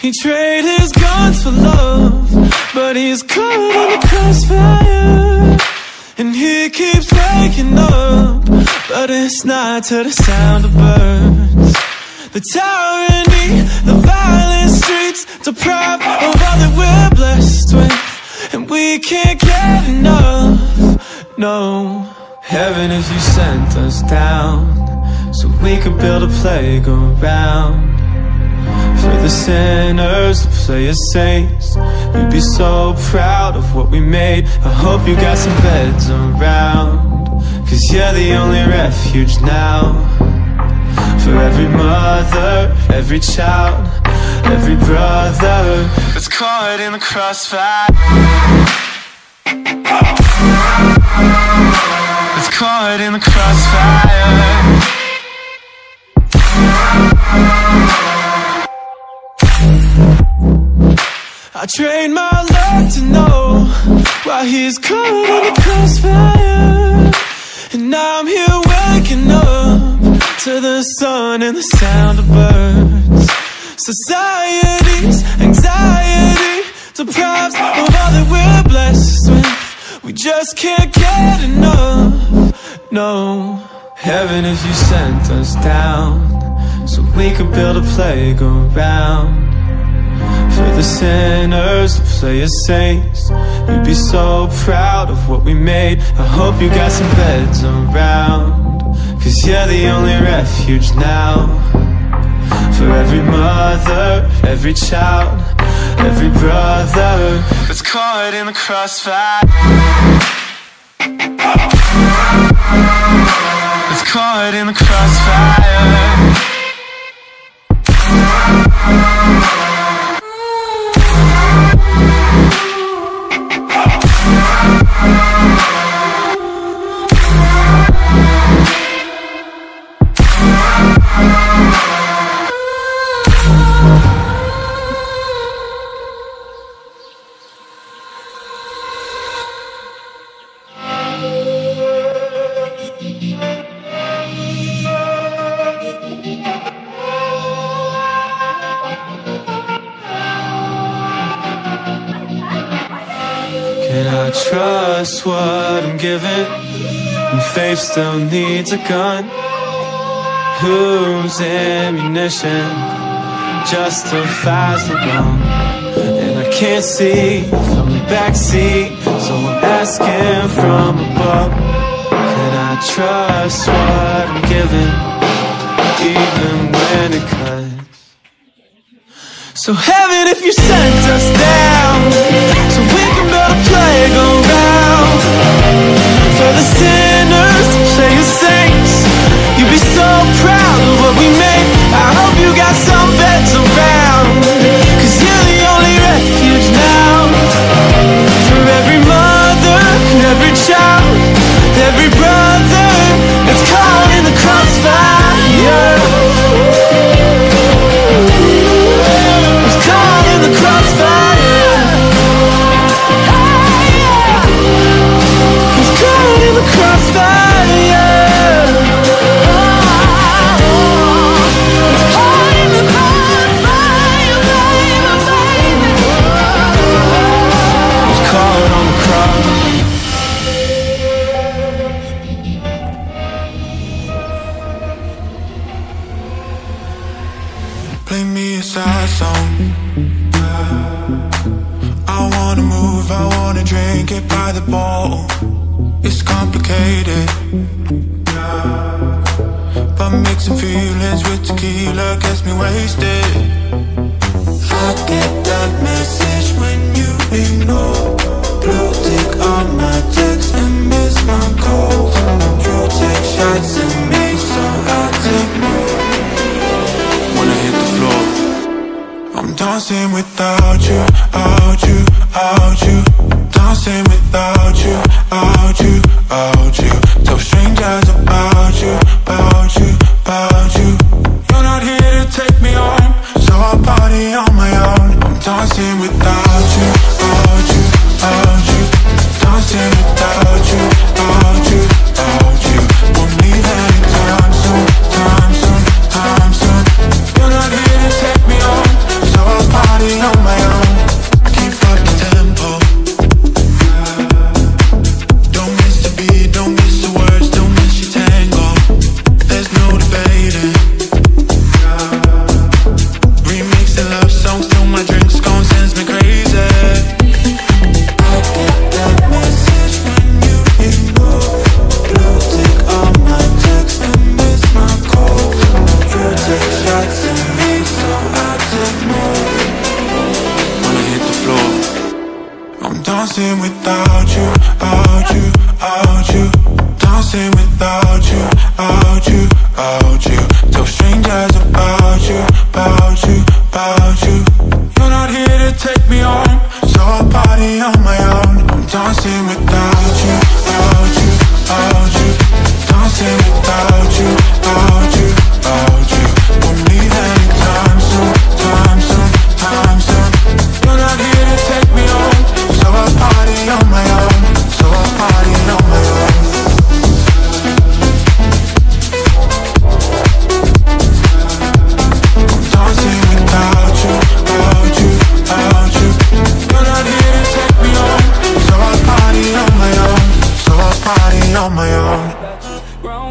He traded his guns for love, but he's caught in the crossfire. And he keeps waking up, but it's not to the sound of birds. The tyranny, the violent streets, deprived of all that we're blessed with, and we can't get enough, no. Heaven, if you sent us down, so we could build a playground for the sinners to play as saints. You'd be so proud of what we made. I hope you got some beds around, 'cause you're the only refuge now. For every mother, every child, every brother that's caught in the crossfire, that's caught in the crossfire. I trained my luck to know why he's caught in the crossfire. And now I'm here waking up to the sun and the sound of birds. Society's anxiety deprives of all that we're blessed with. We just can't get enough, no. Heaven, if you sent us down, so we could build a playground for the sinners to play as saints. You'd be so proud of what we made. I hope you got some beds around, 'cause you're the only refuge now. For every mother, every child, every brother that's caught in the crossfire, that's caught in the crossfire. Can I trust what I'm given? And faith still needs a gun. Whose ammunition justifies the wrong? And I can't see from the backseat, so I'm asking from above. Can I trust what I'm given, even when it cuts? So heaven, if you sent us down, so we can build a playground for the sinners to play as saints. You'd be so proud of what we made. I hope you got some beds around, 'cause you're the only refuge now. For every mother, every child, every brother that's caught in the crossfire, that's caught in the crossfire, that's caught in the crossfire. Play me a sad song. I wanna move, I wanna drink it by the bottle. It's complicated, but mixing feelings with tequila gets me wasted. I get that message when you ignore. Blue tick on my text and miss my calls. You take shots at me, so I take more. When I hit the floor, I'm dancing without you, out you, out you. Dancing without you, out you, out you. Tell strangers about you, about you, about you. You're not here to take me on, so I'll party on my own. I'm dancing without you, out you, out you. Dancing without you, out you, out you. Won't leave anytime soon, time soon, time soon. You're not here to take me on, so I'll party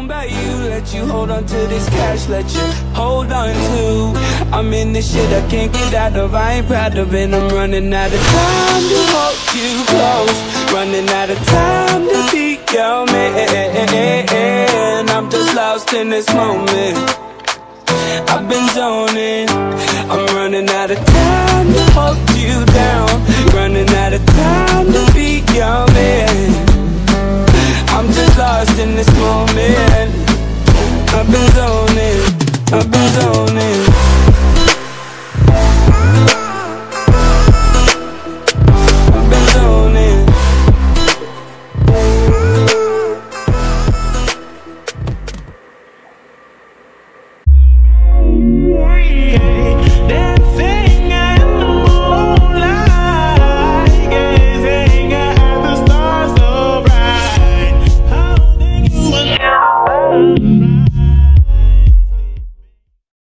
don't bet you, let you hold on to this cash, let you hold on to. I'm in this shit I can't get out of, I ain't proud of it. I'm running out of time to hold you close, running out of time to be your man. I'm just lost in this moment, I've been zoning. I'm running out of time to hold you down, running out of time to be your man. I'm just lost in this moment, I've been zoning, I've been zoning.